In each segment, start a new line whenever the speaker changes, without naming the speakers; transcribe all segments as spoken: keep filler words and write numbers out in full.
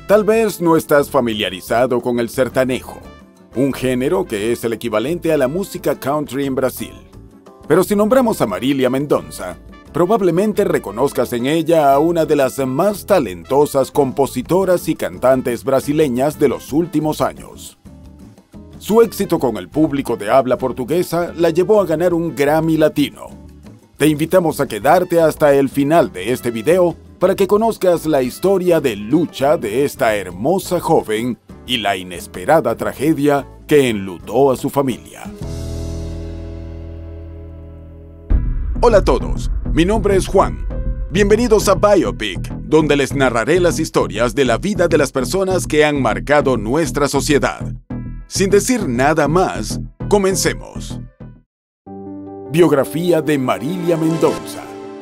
Tal vez no estás familiarizado con el sertanejo, un género que es el equivalente a la música country en Brasil. Pero si nombramos a Marília Mendonça, probablemente reconozcas en ella a una de las más talentosas compositoras y cantantes brasileñas de los últimos años. Su éxito con el público de habla portuguesa la llevó a ganar un Grammy Latino. Te invitamos a quedarte hasta el final de este video para que conozcas la historia de lucha de esta hermosa joven y la inesperada tragedia que enlutó a su familia. Hola a todos, mi nombre es Juan. Bienvenidos a Biopic, donde les narraré las historias de la vida de las personas que han marcado nuestra sociedad. Sin decir nada más, comencemos. Biografía de Marília Mendonça.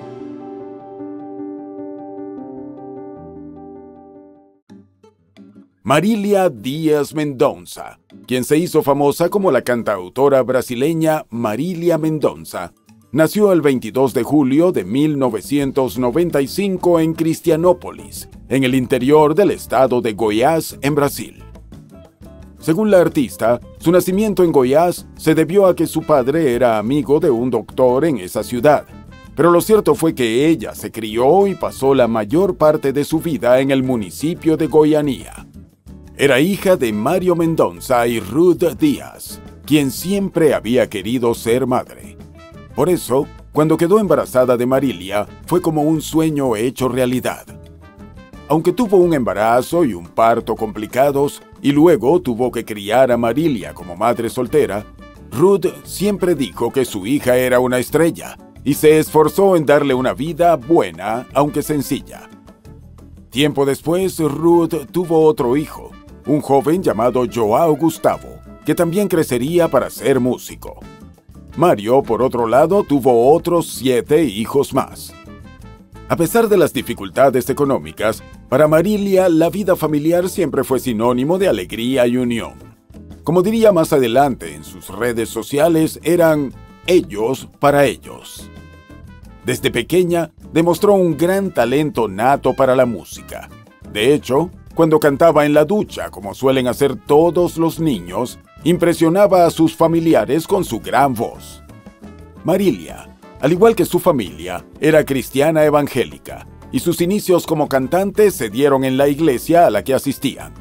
Marília Dias Mendonça, quien se hizo famosa como la cantautora brasileña Marília Mendonça, nació el veintidós de julio de mil novecientos noventa y cinco en Cristianópolis, en el interior del estado de Goiás, en Brasil. Según la artista, su nacimiento en Goiás se debió a que su padre era amigo de un doctor en esa ciudad, pero lo cierto fue que ella se crió y pasó la mayor parte de su vida en el municipio de Goiânia. Era hija de Mário Mendonça y Ruth Dias, quien siempre había querido ser madre. Por eso, cuando quedó embarazada de Marília, fue como un sueño hecho realidad. Aunque tuvo un embarazo y un parto complicados, y luego tuvo que criar a Marília como madre soltera, Ruth siempre dijo que su hija era una estrella, y se esforzó en darle una vida buena, aunque sencilla. Tiempo después, Ruth tuvo otro hijo, un joven llamado João Gustavo, que también crecería para ser músico. Mario, por otro lado, tuvo otros siete hijos más. A pesar de las dificultades económicas, para Marília la vida familiar siempre fue sinónimo de alegría y unión. Como diría más adelante en sus redes sociales, eran ellos para ellos. Desde pequeña demostró un gran talento nato para la música. De hecho, cuando cantaba en la ducha, como suelen hacer todos los niños, impresionaba a sus familiares con su gran voz. Marília, al igual que su familia, era cristiana evangélica, y sus inicios como cantante se dieron en la iglesia a la que asistían.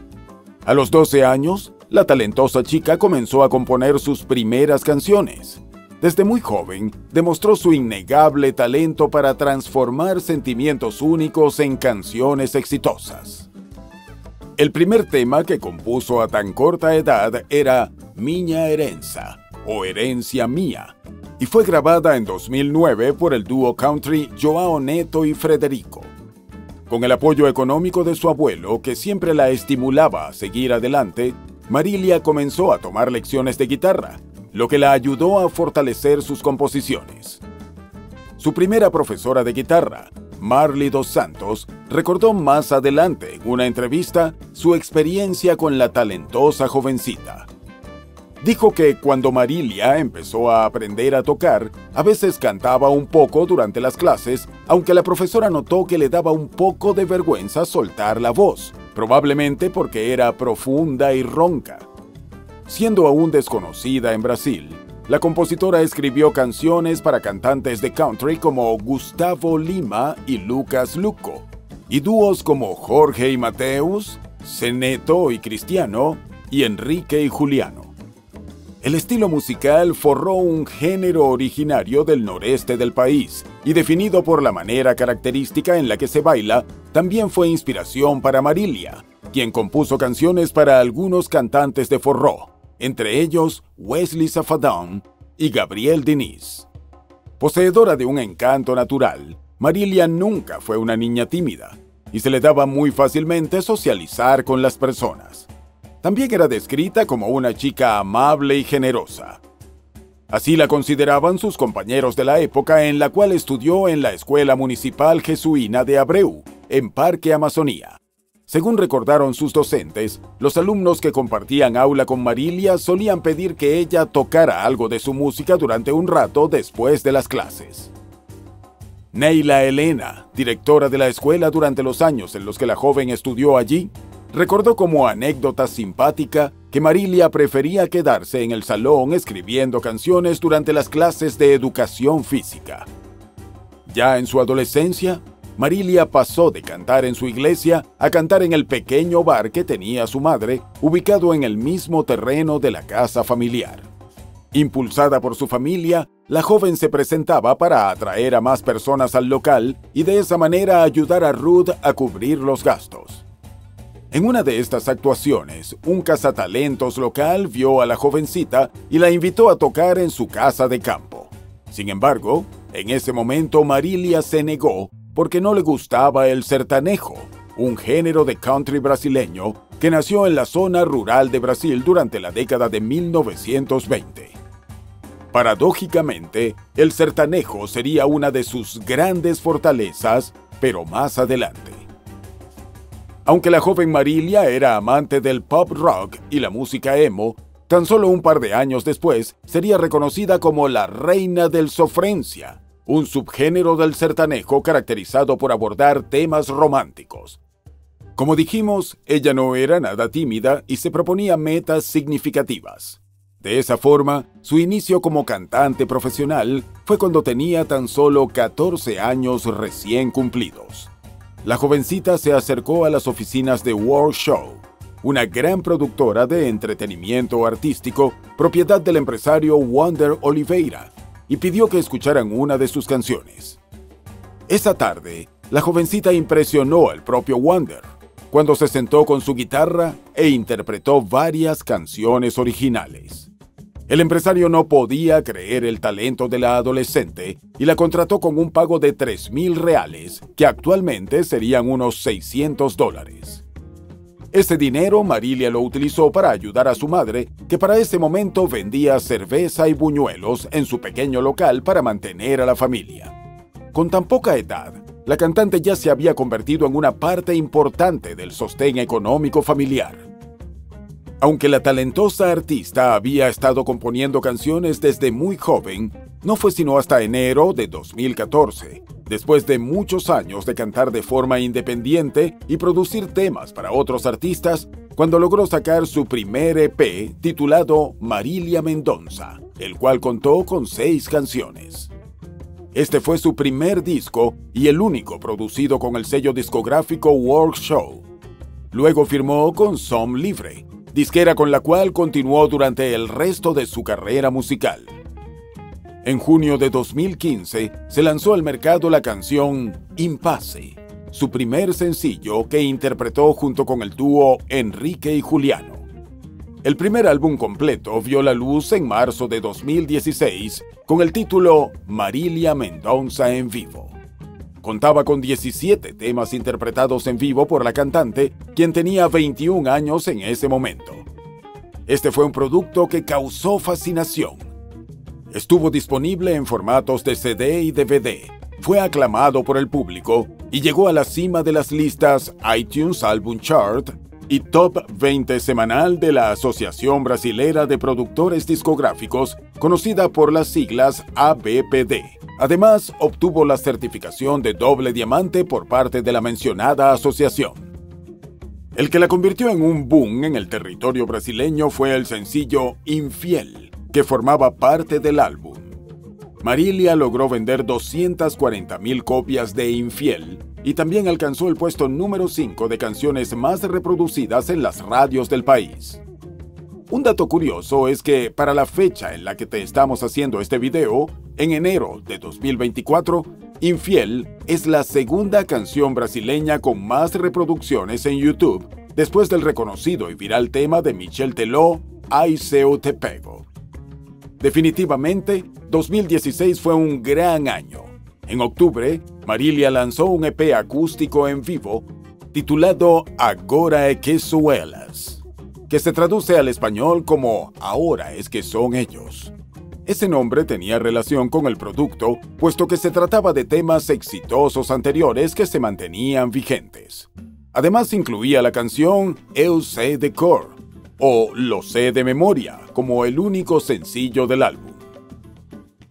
A los doce años, la talentosa chica comenzó a componer sus primeras canciones. Desde muy joven, demostró su innegable talento para transformar sentimientos únicos en canciones exitosas. El primer tema que compuso a tan corta edad era Minha Herança, o Herencia Mía, y fue grabada en dos mil nueve por el dúo country João Neto y Frederico. Con el apoyo económico de su abuelo, que siempre la estimulaba a seguir adelante, Marília comenzó a tomar lecciones de guitarra, lo que la ayudó a fortalecer sus composiciones. Su primera profesora de guitarra, Marli dos Santos, recordó más adelante en una entrevista su experiencia con la talentosa jovencita. Dijo que cuando Marília empezó a aprender a tocar, a veces cantaba un poco durante las clases, aunque la profesora notó que le daba un poco de vergüenza soltar la voz, probablemente porque era profunda y ronca. Siendo aún desconocida en Brasil, la compositora escribió canciones para cantantes de country como Gustavo Lima y Lucas Luco, y dúos como Jorge y Mateus, Zeneto y Cristiano, y Enrique y Juliano. El estilo musical forró un género originario del noreste del país, y definido por la manera característica en la que se baila, también fue inspiración para Marília, quien compuso canciones para algunos cantantes de forró, entre ellos Wesley Safadão y Gabriel Diniz. Poseedora de un encanto natural, Marília nunca fue una niña tímida, y se le daba muy fácilmente socializar con las personas. También era descrita como una chica amable y generosa. Así la consideraban sus compañeros de la época en la cual estudió en la Escuela Municipal Jesuína de Abreu, en Parque Amazonía. Según recordaron sus docentes, los alumnos que compartían aula con Marília solían pedir que ella tocara algo de su música durante un rato después de las clases. Neila Elena, directora de la escuela durante los años en los que la joven estudió allí, recordó como anécdota simpática que Marilia prefería quedarse en el salón escribiendo canciones durante las clases de educación física. Ya en su adolescencia, Marilia pasó de cantar en su iglesia a cantar en el pequeño bar que tenía su madre, ubicado en el mismo terreno de la casa familiar. Impulsada por su familia, la joven se presentaba para atraer a más personas al local y de esa manera ayudar a Ruth a cubrir los gastos. En una de estas actuaciones, un cazatalentos local vio a la jovencita y la invitó a tocar en su casa de campo. Sin embargo, en ese momento Marilia se negó porque no le gustaba el sertanejo, un género de country brasileño que nació en la zona rural de Brasil durante la década de mil novecientos veinte. Paradójicamente, el sertanejo sería una de sus grandes fortalezas, pero más adelante. Aunque la joven Marilia era amante del pop rock y la música emo, tan solo un par de años después sería reconocida como la reina del sofrencia, un subgénero del sertanejo caracterizado por abordar temas románticos. Como dijimos, ella no era nada tímida y se proponía metas significativas. De esa forma, su inicio como cantante profesional fue cuando tenía tan solo catorce años recién cumplidos. La jovencita se acercó a las oficinas de World Show, una gran productora de entretenimiento artístico, propiedad del empresario Wander Oliveira, y pidió que escucharan una de sus canciones. Esa tarde, la jovencita impresionó al propio Wander, cuando se sentó con su guitarra e interpretó varias canciones originales. El empresario no podía creer el talento de la adolescente y la contrató con un pago de tres mil reales, que actualmente serían unos seiscientos dólares. Ese dinero Marilia lo utilizó para ayudar a su madre, que para ese momento vendía cerveza y buñuelos en su pequeño local para mantener a la familia. Con tan poca edad, la cantante ya se había convertido en una parte importante del sostén económico familiar. Aunque la talentosa artista había estado componiendo canciones desde muy joven, no fue sino hasta enero de dos mil catorce, después de muchos años de cantar de forma independiente y producir temas para otros artistas, cuando logró sacar su primer E P titulado Marilia Mendonça, el cual contó con seis canciones. Este fue su primer disco y el único producido con el sello discográfico World Show. Luego firmó con Som Livre, disquera con la cual continuó durante el resto de su carrera musical. En junio de dos mil quince se lanzó al mercado la canción Impasse, su primer sencillo que interpretó junto con el dúo Enrique y Juliano. El primer álbum completo vio la luz en marzo de dos mil dieciséis con el título Marilia Mendonça en vivo. Contaba con diecisiete temas interpretados en vivo por la cantante, quien tenía veintiún años en ese momento. Este fue un producto que causó fascinación. Estuvo disponible en formatos de C D y D V D, fue aclamado por el público y llegó a la cima de las listas iTunes Album Chart y Top veinte semanal de la Asociación Brasilera de Productores Discográficos, conocida por las siglas A B P D. Además, obtuvo la certificación de doble diamante por parte de la mencionada asociación. El que la convirtió en un boom en el territorio brasileño fue el sencillo Infiel, que formaba parte del álbum. Marilia logró vender doscientas cuarenta mil copias de Infiel y también alcanzó el puesto número cinco de canciones más reproducidas en las radios del país. Un dato curioso es que para la fecha en la que te estamos haciendo este video, en enero de dos mil veinticuatro, Infiel es la segunda canción brasileña con más reproducciones en YouTube, después del reconocido y viral tema de Michel Teló, Ai Se Eu Te Pego. Definitivamente, dos mil dieciséis fue un gran año. En octubre, Marilia lanzó un E P acústico en vivo titulado Agora é que são elas, que se traduce al español como Ahora es que son ellos. Ese nombre tenía relación con el producto, puesto que se trataba de temas exitosos anteriores que se mantenían vigentes. Además incluía la canción Eu Sei de Cor, o Lo Sé de Memoria, como el único sencillo del álbum.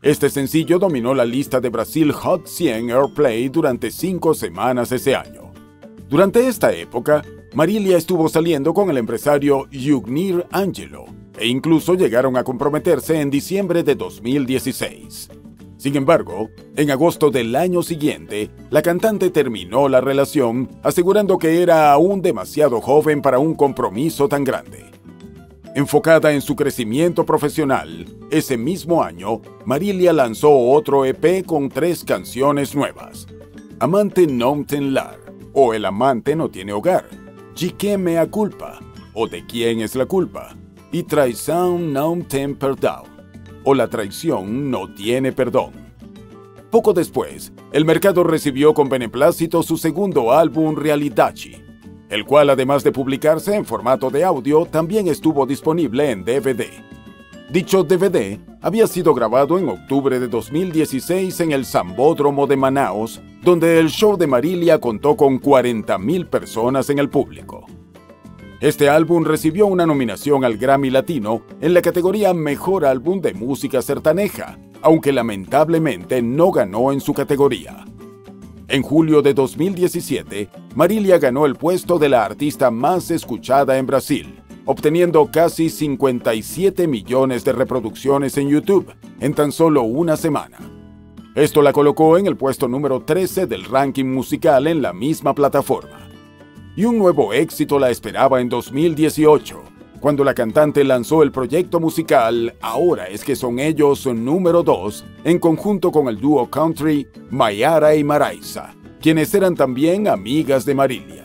Este sencillo dominó la lista de Brasil Hot cien Airplay durante cinco semanas ese año. Durante esta época, Marília estuvo saliendo con el empresario Yugnir Angelo, e incluso llegaron a comprometerse en diciembre de dos mil dieciséis. Sin embargo, en agosto del año siguiente, la cantante terminó la relación, asegurando que era aún demasiado joven para un compromiso tan grande. Enfocada en su crecimiento profesional, ese mismo año, Marília lanzó otro E P con tres canciones nuevas: Amante Não Tem Lar, o El amante no tiene hogar, De Quem é a culpa, o De quién es la culpa, y Traição Não Tem Perdão, o La traición no tiene perdón. Poco después, el mercado recibió con beneplácito su segundo álbum Realidade, el cual, además de publicarse en formato de audio, también estuvo disponible en D V D. Dicho D V D había sido grabado en octubre de dos mil dieciséis en el Sambódromo de Manaos, donde el show de Marília contó con cuarenta mil personas en el público. Este álbum recibió una nominación al Grammy Latino en la categoría Mejor Álbum de Música Sertaneja, aunque lamentablemente no ganó en su categoría. En julio de dos mil diecisiete, Marília ganó el puesto de la artista más escuchada en Brasil, obteniendo casi cincuenta y siete millones de reproducciones en YouTube en tan solo una semana. Esto la colocó en el puesto número trece del ranking musical en la misma plataforma. Y un nuevo éxito la esperaba en dos mil dieciocho, cuando la cantante lanzó el proyecto musical Ahora es que son ellos número dos, en conjunto con el dúo country Maiara y Maraísa, quienes eran también amigas de Marília.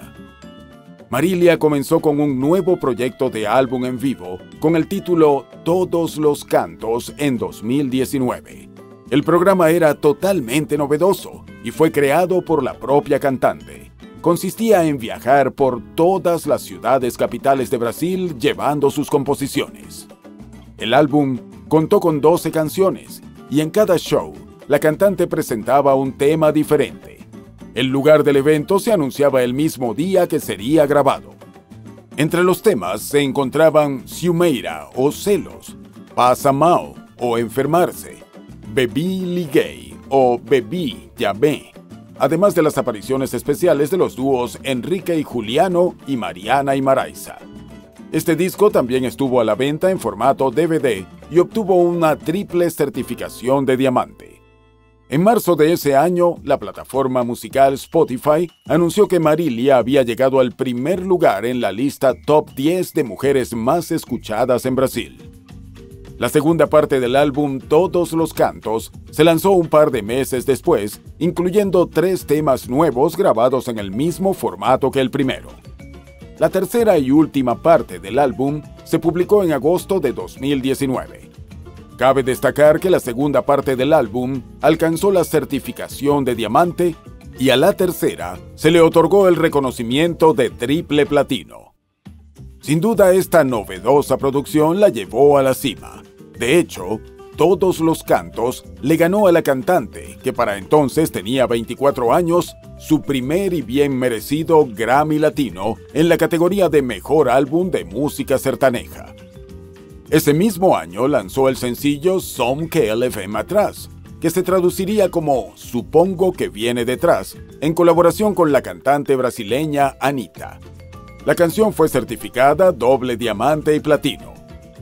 Marília comenzó con un nuevo proyecto de álbum en vivo con el título Todos los Cantos en dos mil diecinueve. El programa era totalmente novedoso y fue creado por la propia cantante. Consistía en viajar por todas las ciudades capitales de Brasil llevando sus composiciones. El álbum contó con doce canciones y en cada show la cantante presentaba un tema diferente. El lugar del evento se anunciaba el mismo día que sería grabado. Entre los temas se encontraban Ciumeira o Celos, Passa Mal o Enfermarse, Bebí Liguei o Bebí Llamé, además de las apariciones especiales de los dúos Enrique y Juliano y Mariana y Maraísa. Este disco también estuvo a la venta en formato D V D y obtuvo una triple certificación de diamante. En marzo de ese año, la plataforma musical Spotify anunció que Marília había llegado al primer lugar en la lista Top diez de mujeres más escuchadas en Brasil. La segunda parte del álbum Todos los Cantos se lanzó un par de meses después, incluyendo tres temas nuevos grabados en el mismo formato que el primero. La tercera y última parte del álbum se publicó en agosto de dos mil diecinueve. Cabe destacar que la segunda parte del álbum alcanzó la certificación de diamante y a la tercera se le otorgó el reconocimiento de triple platino. Sin duda, esta novedosa producción la llevó a la cima. De hecho, Todos los Cantos le ganó a la cantante, que para entonces tenía veinticuatro años, su primer y bien merecido Grammy Latino en la categoría de Mejor Álbum de Música Sertaneja. Ese mismo año lanzó el sencillo Som que ele vem atrás, que se traduciría como Supongo que viene detrás, en colaboración con la cantante brasileña Anitta. La canción fue certificada doble diamante y platino.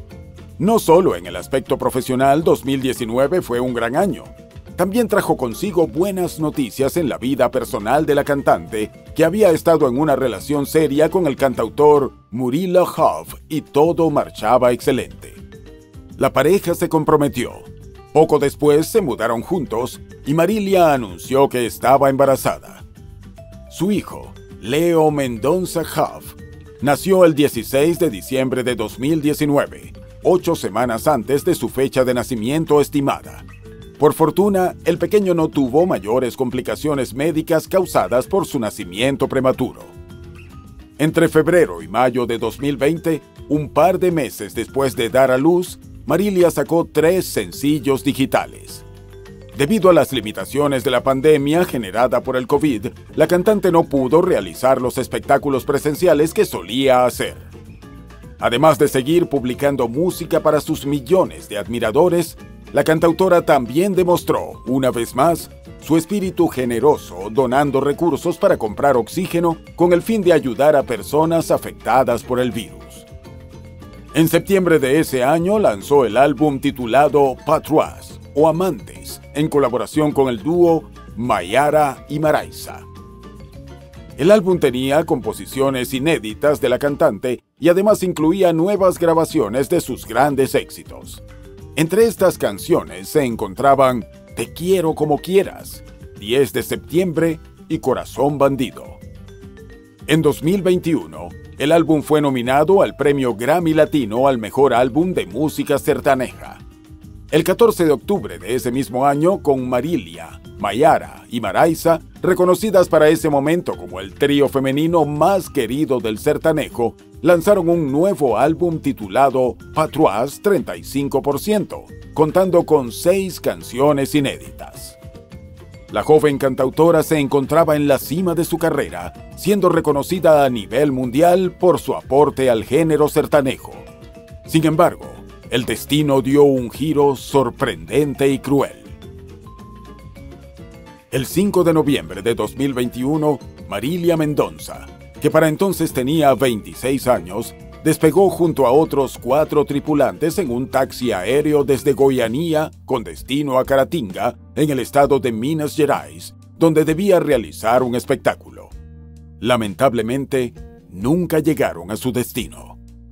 No solo en el aspecto profesional, dos mil diecinueve fue un gran año. También trajo consigo buenas noticias en la vida personal de la cantante, que había estado en una relación seria con el cantautor Murilo Huff y todo marchaba excelente. La pareja se comprometió. Poco después se mudaron juntos y Marília anunció que estaba embarazada. Su hijo, Leo Mendonça Huff, nació el dieciséis de diciembre de dos mil diecinueve, ocho semanas antes de su fecha de nacimiento estimada. Por fortuna, el pequeño no tuvo mayores complicaciones médicas causadas por su nacimiento prematuro. Entre febrero y mayo de dos mil veinte, un par de meses después de dar a luz, Marília sacó tres sencillos digitales. Debido a las limitaciones de la pandemia generada por el COVID, la cantante no pudo realizar los espectáculos presenciales que solía hacer. Además de seguir publicando música para sus millones de admiradores, la cantautora también demostró, una vez más, su espíritu generoso, donando recursos para comprar oxígeno con el fin de ayudar a personas afectadas por el virus. En septiembre de ese año lanzó el álbum titulado Patuás o Amantes, en colaboración con el dúo Mayara y Maraiza. El álbum tenía composiciones inéditas de la cantante y además incluía nuevas grabaciones de sus grandes éxitos. Entre estas canciones se encontraban Te quiero como quieras, diez de septiembre y Corazón bandido. En dos mil veintiuno, el álbum fue nominado al premio Grammy Latino al mejor álbum de música sertaneja. El catorce de octubre de ese mismo año, con Marilia, Mayara y Maraiza, reconocidas para ese momento como el trío femenino más querido del sertanejo, lanzaron un nuevo álbum titulado Patuás treinta y cinco por ciento, contando con seis canciones inéditas. La joven cantautora se encontraba en la cima de su carrera, siendo reconocida a nivel mundial por su aporte al género sertanejo. Sin embargo, el destino dio un giro sorprendente y cruel. El cinco de noviembre de dos mil veintiuno, Marilia Mendonça, que para entonces tenía veintiséis años, despegó junto a otros cuatro tripulantes en un taxi aéreo desde Goianía con destino a Caratinga, en el estado de Minas Gerais, donde debía realizar un espectáculo. Lamentablemente, nunca llegaron a su destino.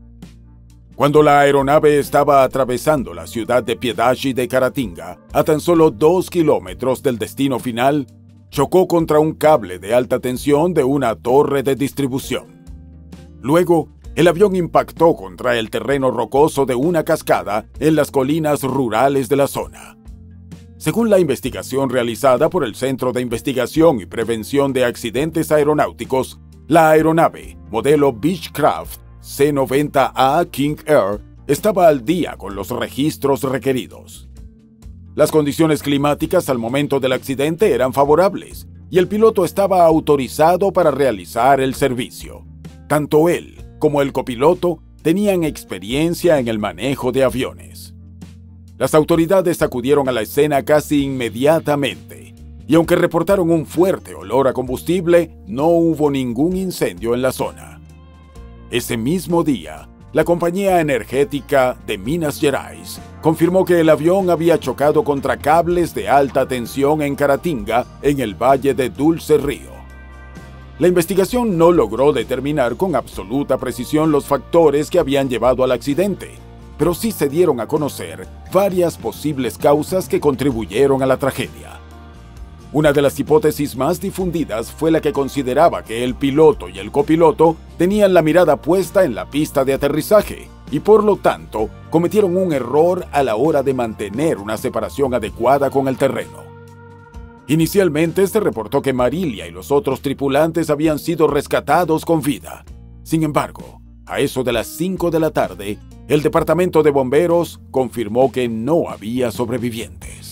Cuando la aeronave estaba atravesando la ciudad de Piedade de Caratinga, a tan solo dos kilómetros del destino final, chocó contra un cable de alta tensión de una torre de distribución. Luego, el avión impactó contra el terreno rocoso de una cascada en las colinas rurales de la zona. Según la investigación realizada por el Centro de Investigación y Prevención de Accidentes Aeronáuticos, la aeronave, modelo Beechcraft C noventa A King Air, estaba al día con los registros requeridos. Las condiciones climáticas al momento del accidente eran favorables y el piloto estaba autorizado para realizar el servicio. Tanto él como el copiloto tenían experiencia en el manejo de aviones. Las autoridades acudieron a la escena casi inmediatamente y aunque reportaron un fuerte olor a combustible, no hubo ningún incendio en la zona. Ese mismo día, la compañía energética de Minas Gerais confirmó que el avión había chocado contra cables de alta tensión en Caratinga, en el Valle de Dulce Río. La investigación no logró determinar con absoluta precisión los factores que habían llevado al accidente, pero sí se dieron a conocer varias posibles causas que contribuyeron a la tragedia. Una de las hipótesis más difundidas fue la que consideraba que el piloto y el copiloto tenían la mirada puesta en la pista de aterrizaje y por lo tanto cometieron un error a la hora de mantener una separación adecuada con el terreno. Inicialmente se reportó que Marilia y los otros tripulantes habían sido rescatados con vida. Sin embargo, a eso de las cinco de la tarde, el departamento de bomberos confirmó que no había sobrevivientes.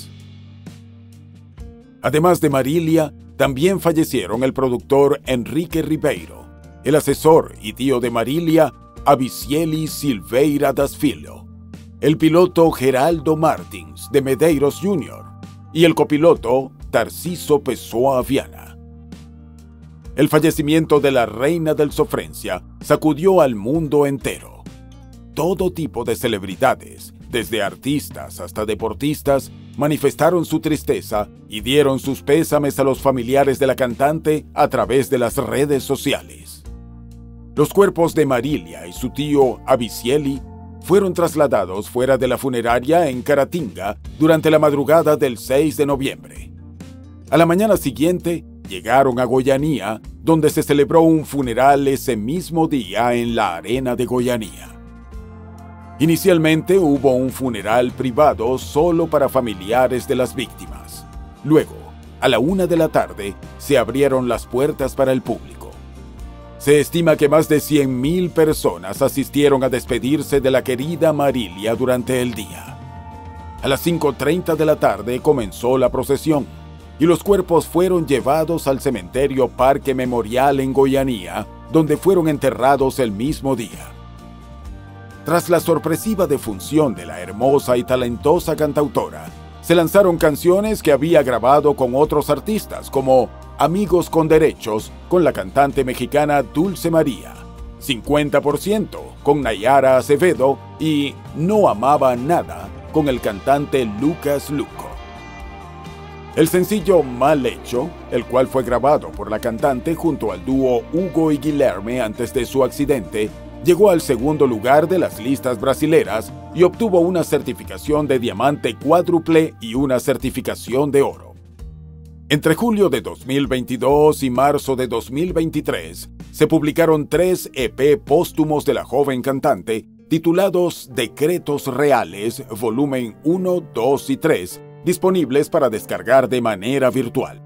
Además de Marilia, también fallecieron el productor Enrique Ribeiro, el asesor y tío de Marilia, Abicieli Silveira das Filho, el piloto Geraldo Martins de Medeiros júnior y el copiloto Tarciso Pessoa Viana. El fallecimiento de la reina del Sofrencia sacudió al mundo entero. Todo tipo de celebridades, desde artistas hasta deportistas, manifestaron su tristeza y dieron sus pésames a los familiares de la cantante a través de las redes sociales. Los cuerpos de Marilia y su tío Abicieli fueron trasladados fuera de la funeraria en Caratinga durante la madrugada del seis de noviembre. A la mañana siguiente, llegaron a Goianía, donde se celebró un funeral ese mismo día en la arena de Goianía. Inicialmente hubo un funeral privado solo para familiares de las víctimas. Luego, a la una de la tarde, se abrieron las puertas para el público. Se estima que más de cien mil personas asistieron a despedirse de la querida Marilia durante el día. A las cinco treinta de la tarde comenzó la procesión y los cuerpos fueron llevados al cementerio Parque Memorial en Goianía, donde fueron enterrados el mismo día. Tras la sorpresiva defunción de la hermosa y talentosa cantautora, se lanzaron canciones que había grabado con otros artistas como Amigos con Derechos con la cantante mexicana Dulce María, cincuenta por ciento con Nayara Acevedo y No Amaba Nada con el cantante Lucas Luco. El sencillo Mal Hecho, el cual fue grabado por la cantante junto al dúo Hugo y Guilherme antes de su accidente, llegó al segundo lugar de las listas brasileras y obtuvo una certificación de diamante cuádruple y una certificación de oro. Entre julio de dos mil veintidós y marzo de dos mil veintitrés, se publicaron tres E P póstumos de la joven cantante, titulados Decretos Reales, volumen uno, dos y tres, disponibles para descargar de manera virtual.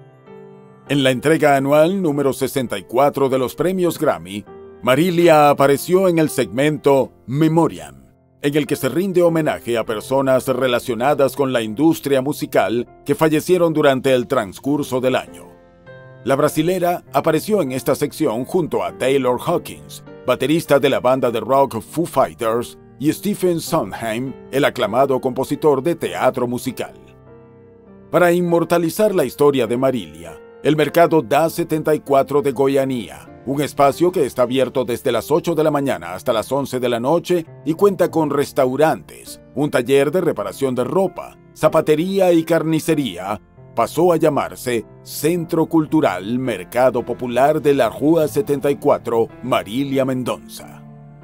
En la entrega anual número sesenta y cuatro de los premios Grammy, Marília apareció en el segmento Memoriam, en el que se rinde homenaje a personas relacionadas con la industria musical que fallecieron durante el transcurso del año. La brasilera apareció en esta sección junto a Taylor Hawkins, baterista de la banda de rock Foo Fighters, y Stephen Sondheim, el aclamado compositor de teatro musical. Para inmortalizar la historia de Marília, el mercado D A setenta y cuatro de Goianía, un espacio que está abierto desde las ocho de la mañana hasta las once de la noche y cuenta con restaurantes, un taller de reparación de ropa, zapatería y carnicería, pasó a llamarse Centro Cultural Mercado Popular de la Rua setenta y cuatro Marília Mendonça.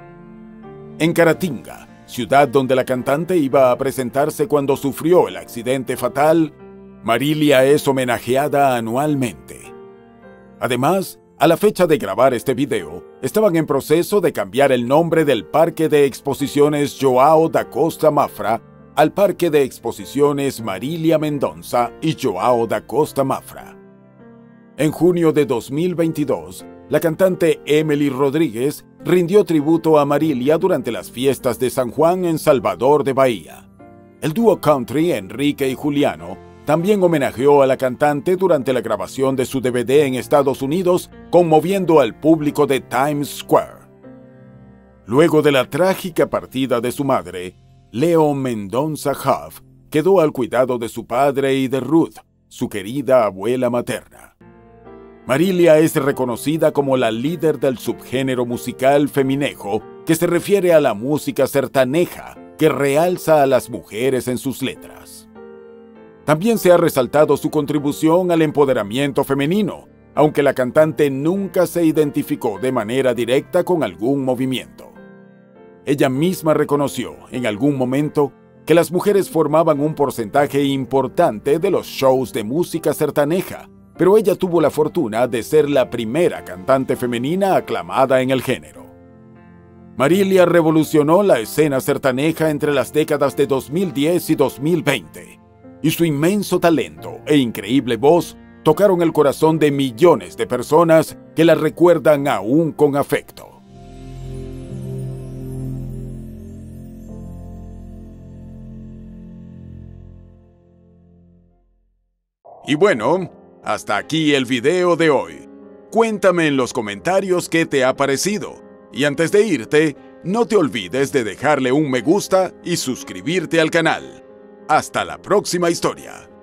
En Caratinga, ciudad donde la cantante iba a presentarse cuando sufrió el accidente fatal, Marília es homenajeada anualmente. Además, a la fecha de grabar este video, estaban en proceso de cambiar el nombre del Parque de Exposiciones João da Costa Mafra al Parque de Exposiciones Marília Mendonça y João da Costa Mafra. En junio de dos mil veintidós, la cantante Emily Rodríguez rindió tributo a Marília durante las fiestas de San Juan en Salvador de Bahía. El dúo country Enrique y Juliano también homenajeó a la cantante durante la grabación de su D V D en Estados Unidos, conmoviendo al público de Times Square. Luego de la trágica partida de su madre, Leo Mendonça Huff quedó al cuidado de su padre y de Ruth, su querida abuela materna. Marília es reconocida como la líder del subgénero musical feminejo, que se refiere a la música sertaneja, que realza a las mujeres en sus letras. También se ha resaltado su contribución al empoderamiento femenino, aunque la cantante nunca se identificó de manera directa con algún movimiento. Ella misma reconoció, en algún momento, que las mujeres formaban un porcentaje importante de los shows de música sertaneja, pero ella tuvo la fortuna de ser la primera cantante femenina aclamada en el género. Marília revolucionó la escena sertaneja entre las décadas de dos mil diez y dos mil veinte, y su inmenso talento e increíble voz tocaron el corazón de millones de personas que la recuerdan aún con afecto. Y bueno, hasta aquí el video de hoy. Cuéntame en los comentarios qué te ha parecido. Y antes de irte, no te olvides de dejarle un me gusta y suscribirte al canal. Hasta la próxima historia.